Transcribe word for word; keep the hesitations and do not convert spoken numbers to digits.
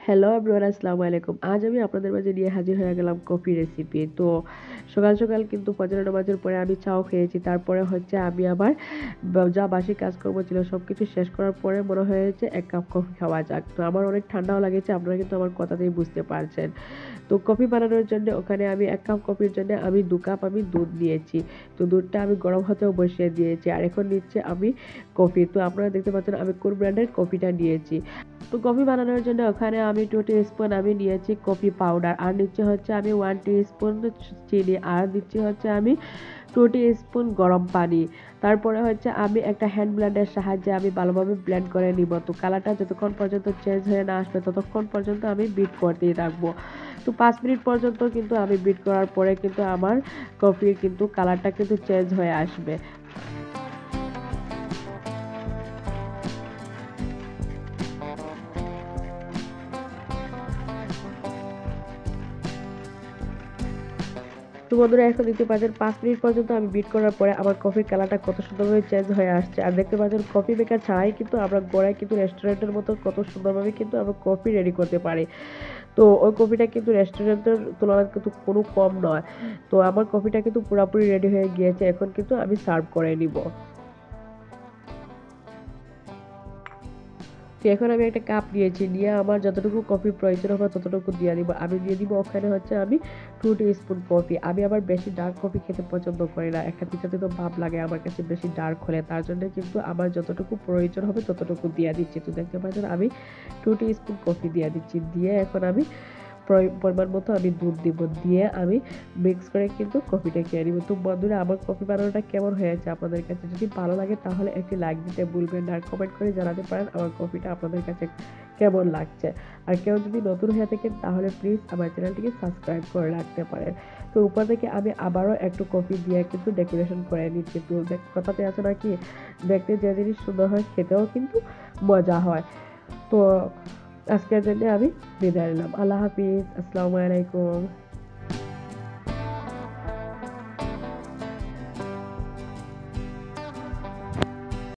Hello everyone, আসসালামু আলাইকুম। আজ আমি আপনাদের মাঝে নিয়ে হাজির হয়ে গেলাম কফি রেসিপি। তো সকাল সকাল কিন্তু ফজরের নামাজের পরে আমি চাও খেয়েছি। তারপরে হচ্ছে আমি আমার বা যা বাসি কাজকর্ম ছিল সবকিছু শেষ করার পরে মনে হয়েছে এক কাপ কফি খাওয়া যাক। তো আমার অনেক ঠান্ডাও লাগেছে, আপনারা কিন্তু আমার কথাতেই বুঝতে পারছেন। তো কফি বানানোর জন্য ওখানে আমি এক কাপ কফির জন্য আমি দু কাপ আমি দুধ নিয়েছি। তো দুধটা আমি গরম হতেও বসিয়ে দিয়েছি। আর এখন নিচ্ছে আমি কফি। তো আপনারা দেখতে পাচ্ছেন আমি কোন ব্র্যান্ডের কফিটা নিয়েছি। তো কফি বানানোর জন্য ওখানে আমি টু টিস্পুন আমি নিয়েছি কফি পাউডার, আর নিচ্ছে হচ্ছে আমি ওয়ান টিস্পুন চিনি, আর দিচ্ছি হচ্ছে আমি টু টিস্পুন গরম পানি। তারপরে হচ্ছে আমি একটা হ্যান্ড ব্লেন্ডের সাহায্যে আমি ভালোভাবে ব্লেন্ড করে নিব। তো কালারটা যতক্ষণ পর্যন্ত চেঞ্জ হয়ে না আসবে ততক্ষণ পর্যন্ত আমি বিট করতেই থাকবো। তো পাঁচ মিনিট পর্যন্ত কিন্তু আমি বিট করার পরে কিন্তু আমার কফির কিন্তু কালারটা কিন্তু চেঞ্জ হয়ে আসবে। তো বন্ধুরা এখন দেখতে পাচ্ছেন পাঁচ মিনিট পর্যন্ত আমি বিট করার পরে আমার কফির কালারটা কত সুন্দরভাবে চেঞ্জ হয়ে আসছে। আর দেখতে পাচ্ছেন কফি মেকার ছাড়াই কিন্তু আমরা গড়ায় কিন্তু রেস্টুরেন্টের মতো কত সুন্দরভাবে কিন্তু আমরা কফি রেডি করতে পারি। তো ওই কফিটা কিন্তু রেস্টুরেন্টের তুলনায় কিন্তু কোনো কম নয়। তো আমার কফিটা কিন্তু পুরোপুরি রেডি হয়ে গিয়েছে, এখন কিন্তু আমি সার্ভ করে নিব। তো এখন আমি একটা কাপ নিয়েছি, নিয়ে আমার যতটুকু কফির প্রয়োজন হবে ততটুকু দিয়ে দিব। আমি দিয়ে দিব ওখানে হচ্ছে আমি টু স্পুন কফি। আমি আবার বেশি ডার্ক কফি খেতে পছন্দ করি না, একটা তিতো তিতো ভাব লাগে আমার কাছে বেশি ডার্ক হলে। তার জন্য কিন্তু আমার যতটুকু প্রয়োজন হবে ততটুকু দিয়ে দিচ্ছি। তো দেখতে পাচ্ছেন আমি টু স্পুন কফি দিয়ে দিচ্ছি, দিয়ে এখন আমি পরিমাণ মতো আমি দুধ দিব, দিয়ে আমি মিক্স করে কিন্তু কফিটা খেয়ে নিব। তো বন্ধুরা, আমার কফি বানানোটা কেমন হয়েছে আপনাদের কাছে? যদি ভালো লাগে তাহলে একটি লাইক দিতে ভুলবেন না, আর কমেন্ট করে জানাতে পারেন আমার কফিটা আপনাদের কাছে কেমন লাগছে। আর কেউ যদি নতুন হয়ে থাকেন তাহলে প্লিজ আমার চ্যানেলটিকে সাবস্ক্রাইব করে রাখতে পারেন। তো উপর থেকে আমি আবারও একটু কফি দিয়ে কিন্তু ডেকোরেশন করে নিচ্ছি। তো কথাতে আছে নাকি, দেখতে যে জিনিস সুন্দর হয় খেতেও কিন্তু মজা হয়। তো আজকের জন্য আমি বিদায় নিলাম। আল্লাহ হাফিজ, আসসালামু আলাইকুম।